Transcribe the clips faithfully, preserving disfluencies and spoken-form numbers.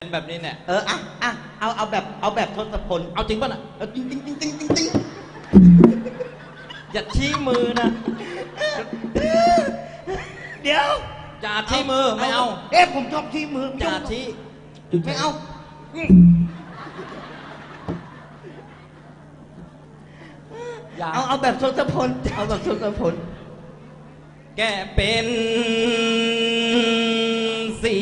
แบบนี้เนี่ยเอออ่ะอ่ะเอาเอาแบบเอาแบบทศพลเอาจริงป่ะน่ะเอาจริงจริงจริงจริงจริงจริงอย่าชี้มือนะเดี๋ยวอย่าชี้มือไม่เอาเอ๊ะผมชอบชี้มืออย่าชี้ไม่เอาเอาเอาแบบทศพลเอาแบบทศพลแกเป็นสี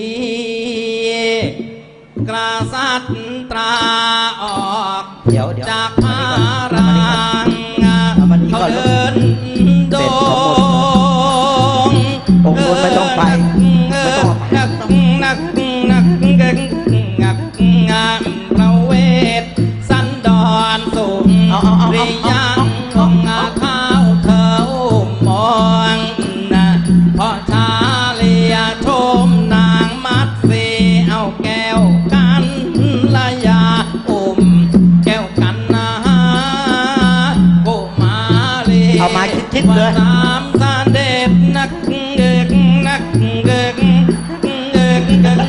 กษัตริย์ตราออกจากพระรางเขาเดินโดงองค์บนไม่ต้องไปไม่ต้องนักนักนักนักนักงักพระเวทสันดอนสูงริยังของข้าวเธอมองนะพอชาเลียชมนางมัดสีเอาแก้วกันละยาอุ้มแก้วกันนะโกมาลีเอามาคิดๆเลยตามสาเด็ดนักเกกนักเกกเกกเกก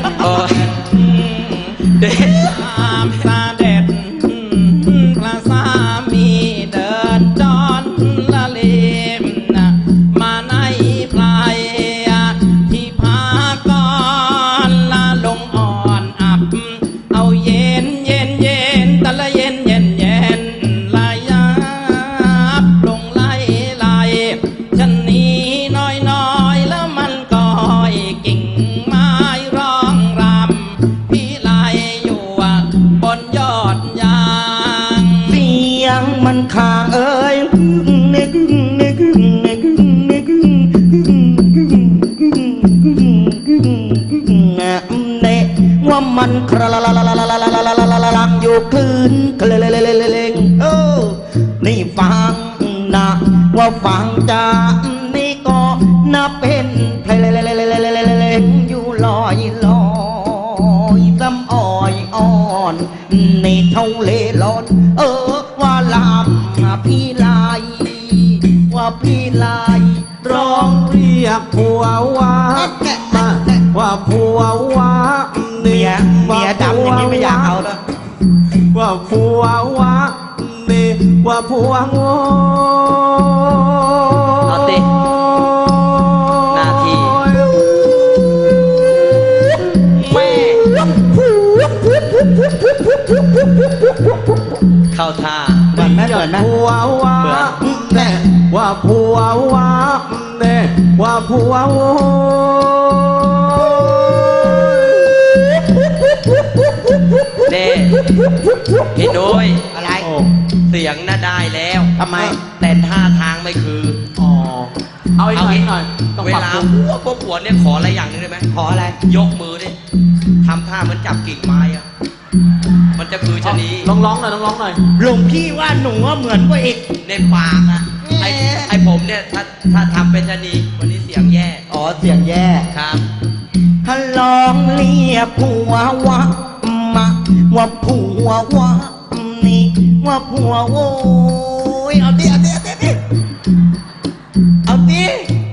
เด็ดตามสาเด็ดพระสามีเดินจอนละเลมนะมาในปลายที่พากรละลงอ่อนอับเอาเย็นเย็นเย็นตะละเย็นเย็นเย็นลายยับลงไล่ไล่ฉันนี้น้อยน้อยแล้วมันก็กิ่งไม้ร้องรำพี่ไล่อยู่บนยอดยางเสียงมันค้างเอ้ยเนกเนกเนกเนกเนว่ามันคลาลาลาลาลาลาลาลาลาลาลาลังอยู่คลื่นเคลเลเลเลเลงเออนี่ฟังนะว่าฟังจะนี่ก็น่าเป็นเพลเลเลเลเลเลเลเลอยู่ลอยลอยซ้ำอ้อยอ่อนนี่เท่าเล่ลอนเออว่าลำพี่ลายว่าพี่ลายร้องเรียกผัวว่ามาว่าผัวว่าเมียเมียดำอย่างนี้ไม่อยากเอาแล้วว่าผัวว่านี่ว่าผัวโง่เอาติหน้าที่แม่เข้าท่าเหมือนไหมเหมือนไหมผัวว่าแน่ว่าผัวว่าแน่ว่าผัวโง่เน่พี่นุ้ยอะไรเสียงน่าได้แล้วทำไมแต่ท่าทางไม่คืออ๋อเอาอีกหน่อยหน่อยเวลาผัวพวกผัวเนี่ยขออะไรอย่างนึงได้ไหมขออะไรยกมือดิทำท่าเหมือนจับกิ่งไม้อะมันจะคือชะนีลองร้องหน่อยลองร้องหน่อยหลวงพี่ว่าหนูว่าเหมือนกว่าอีกในปากอะไอไอผมเนี่ยถ้าถ้าทำเป็นชะนีวันนี้เสียงแย่อ๋อเสียงแย่ครับถ้าลองเรียกผัวว่ามาว่าผัวว่านี่ว่าผัวโอ้ยเอาดิเอาดิเอาดิเอาดิ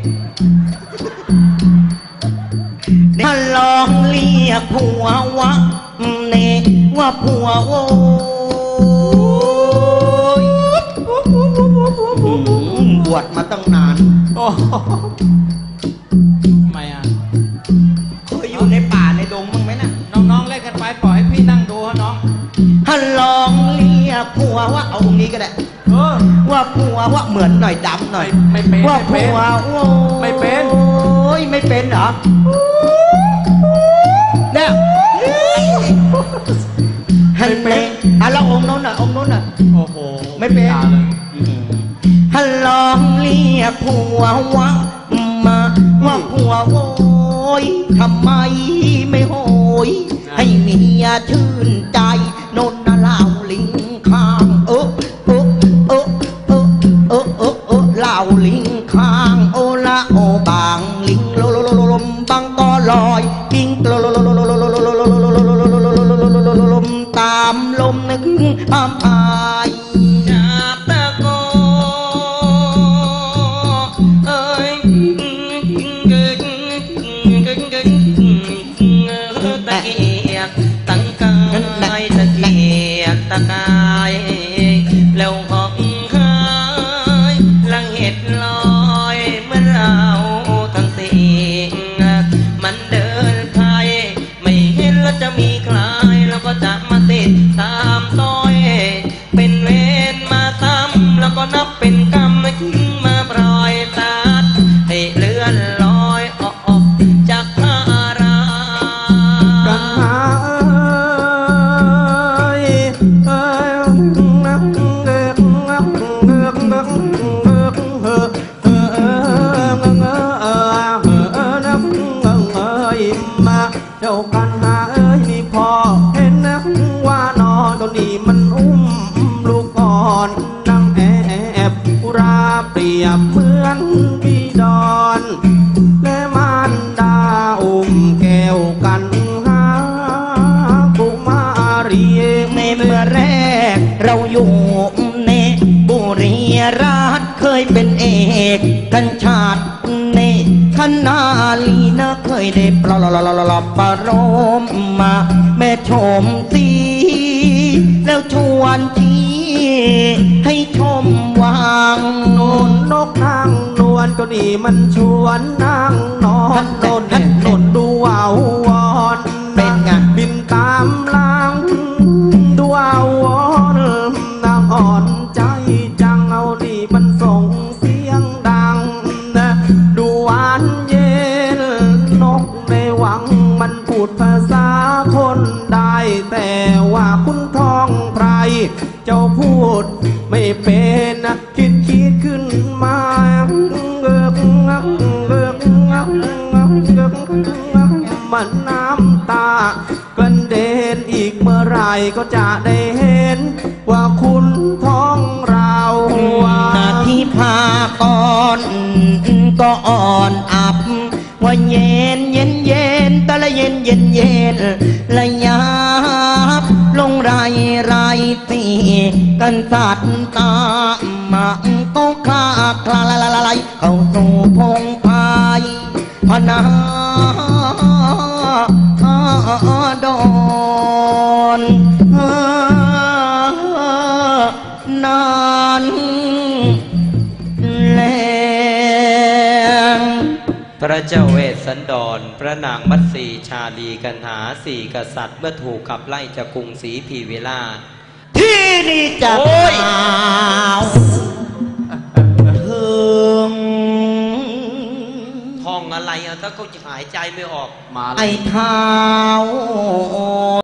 ถ้าลองเรียกผัวว่านี่ว่าผัวโอ้ยบวชมาตั้งนานทำไมอ่ะเคยอยู่ในป่าในดงมั้งไหมน่ะน้องๆเล่นกันไปปล่อยให้พี่นั่งดูฮะน้องถ้าลองเรียกผัวว่าเอาตรงนี้ก็ได้ว่าผัวว่าเหมือนหน่อยดำหน่อยไม่เป็นว่าผัวโอ้ไม่เป็นโอ้ยไม่เป็นเหรอเนี่ยให้เป็นอ่ะแล้วองค์โน้นน่ะองค์โน้นน่ะโอ้โหไม่เป็นถ้าลองเรียกผัวว่ามาว่าผัวโอ้ยทำไมไม่โหยให้เมียชื่นใจนนน่ะเล่าลิงข้างเออเออเออเออเออเออเออเล่าลิงข้างโอละโอบางลิงโลโลโลโลลมบางก็ลอยกิ้งโลโลโลโลโลโลโลโลโลโลโลโลโลโลโลโลลมตามลมนึกอามอายตะโกเอ้ยตะเกียกตะจะมีใครแล้วก็จะมาติดตามต้อยเป็นเวรมาซ้ำแล้วก็นับเป็นกรรมทิ้งมาปล่อยตัดให้เลื่อนลอยออกจากภารากันหาเอ้ยเอ้ยนักเงือกนักเงือกนักเงือกเออเออเออเงือกเออเออนักเงือกเอ้ยมาเจ้ากันหาเอ้ยนี่พอเห็นนักว่านอนตัวนี้มันอุ้มลูกอ่อนนั่งแอบราเปรียบเหมือนพี่ดอนและมารดาอุ้มแก้วกันหากุมารีในเมื่อแรกเราอยู่ในบุรีราชเคยเป็นเอกกันชาติในคณาลีนะเคยได้ปลอบประโลมมาแม่ชมสีแล้วชวนที่ให้ชมวางโนนนกนางนวลก็นี่มันชวนนางนอนโนนเห็นโนนดูว่าววอนเป็นไงบินตามลางดูว่าววอนนางอ่อนใจจังเอาดีมันส่งเสียงดังนะดูหวานเย็นนกในหวังมันพูดภาษาคนได้แต่ว่าคุณทองไพรเจ้าพูดไม่เป็นนะคิดคิดขึ้นมาเงือกงักเงือกงักงักเงือกงักมันน้ำตากลันเด่นอีกเมื่อไรก็จะได้เห็นว่าคุณท้องเราที่พาก่อนก็อ่อนอับว่าเย็นเย็นเย็นแต่ละเย็นเย็นเย็นระยับลงไรไรตีกันสัตว์ตามาก็คลาคลาลาลาลเข้าสู่พงไพยพนาดอนนานแลงพระเจ้าเวสสันดรพระนางมัตสีชาลีกันหาสี่กษัตริย์เมื่อถูกขับไล่จากกรุงศรีพีเวลาที่นี่จะโอ้ยถึงท่องอะไรอะถ้าเขาหายใจไม่ออกมาไอ้เท้า